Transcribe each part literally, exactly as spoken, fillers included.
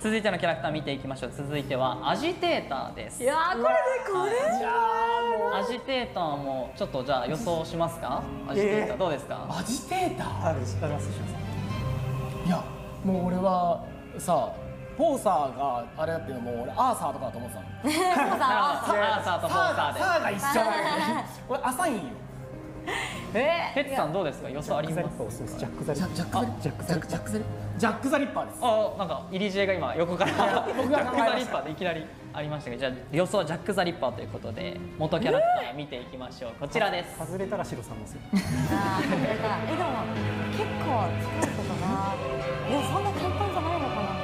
続いてのキャラクター見ていきましょう。続いてはアジテーターです。 いやー、これでこれじゃアジテーターもちょっとじゃあ予想しますか。アジテーターどうですか。 アジテーター。 ある知ってますいや、もう俺はさ、フォーサーがあれだっていうのも俺アーサーとかだと思ってたの。 アーサーとフォーサーで。 サーが一緒だよね。俺浅いんよ。 えテツさんどうですか。予想あります。 ジャックザリッパー。 ジャックザリジャックザリジャックザリジャックザリッパーです。 あ、なんか入り知恵が今横からジャ僕がックザリッパーでいきなりありましたけど、じゃあ予想はジャックザリッパーということで元キャラクター見ていきましょう。こちらです。 外れたらシロさんですよ。 あー、外れた。え、でも結構近いことな。いや、そんな簡単じゃないのかな。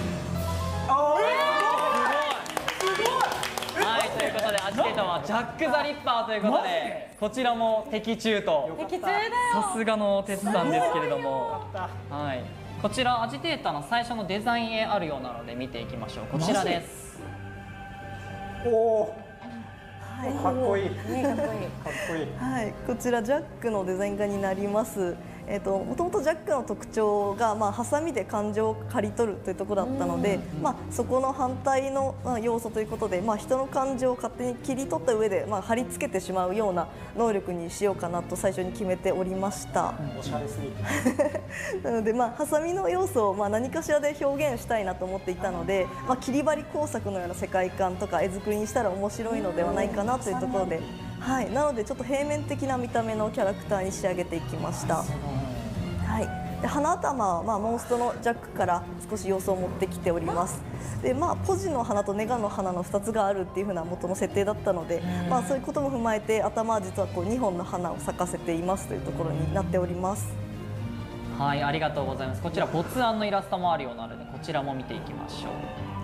はい、ということでアジテーターはジャック・ザ・リッパーということで、こちらも的中と。 的中だよ。 さすがのテツさんですけれども、はい、こちらアジテーターの最初のデザイン絵あるようなので見ていきましょう。こちらです。 おお、 はい、 かっこいい。 ね、かっこいい。 かっこいい。 はい、こちらジャックのデザイン画になります。えっと、もともとジャックの特徴が、まあ、ハサミで感情を刈り取るというところだったので、まあ、そこの反対の、まあ、要素ということで、まあ、人の感情を勝手に切り取った上で、まあ、貼り付けてしまうような能力にしようかなと最初に決めておりました。 おしゃれすぎて。 なので、まあ、ハサミの要素を、まあ、何かしらで表現したいなと思っていたので、まあ、切り張り工作のような世界観とか絵作りにしたら面白いのではないかなというところで、はい、なのでちょっと平面的な見た目のキャラクターに仕上げていきました。はい、で鼻頭は、まあ、モンストのジャックから少し様子を持ってきております。で、まあ、ポジの花とネガの花のふたつがあるっていう風な元の設定だったので、まあ、そういうことも踏まえて頭は実はこうにほんの花を咲かせていますというところになっております。 はい、ありがとうございます。こちら没案のイラストもあるようなので、こちらも見ていきましょう。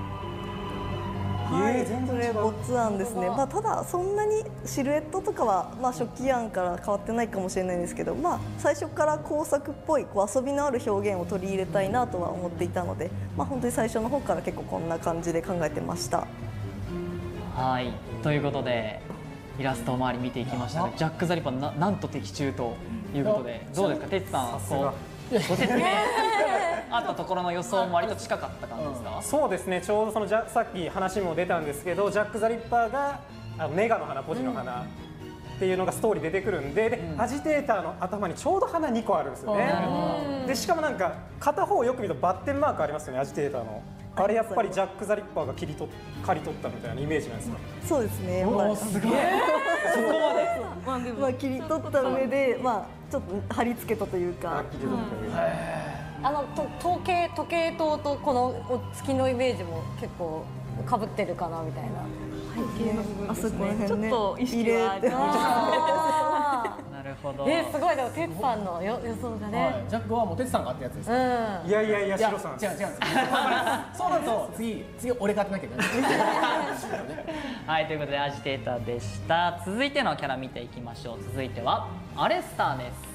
はい、 えー全然違うこれ没案ですね。まあ、ただそんなにシルエットとかは、まあ、初期案から変わってないかもしれないんですけど、まあ、最初から工作っぽいこう遊びのある表現を取り入れたいなとは思っていたので、まあ、本当に最初の方から結構こんな感じで考えてました。 はい、ということでイラスト周り見ていきましたが、ジャック・ザ・リッパーななんと的中ということで、どうですか、テツさん、 さすがこうご説明あったところの予想も割と近かった感じですか。 そうですね。ちょうどそのジャさっき話も出たんですけど、ジャック・ザ・リッパーがあのネガの花、ポジの花っていうのがストーリー出てくるんで、でアジテーターの頭にちょうど花にこあるんですよね。でしかもなんか片方よく見るとバッテンマークありますよね、アジテーターの。あれやっぱりジャック・ザ・リッパーが切り取っ刈り取ったみたいなイメージなんですか。 そうですね。まあ、 すごいそこまでまあ、切り取った上で、まあ、ちょっと貼り付けたというか。 切り取った上であのと時計時計塔とこのお月のイメージも結構被ってるかなみたいな。 背景の部分ですね。ちょっと意識はなるほど。 えー、すごい。でもテツさんのよ予想がね、 はい、ジャックはもうテツさんがあったやつです。 うん。 いやいやいや、 いやシロさん。 違う違う。そうなると次次俺が当てなきゃいけない。 はい、ということでアジテーターでした。続いてのキャラ見ていきましょう。続いてはアレスターです。